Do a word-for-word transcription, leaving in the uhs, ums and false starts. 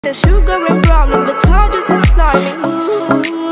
The sugar and brownies, but charges is slimy.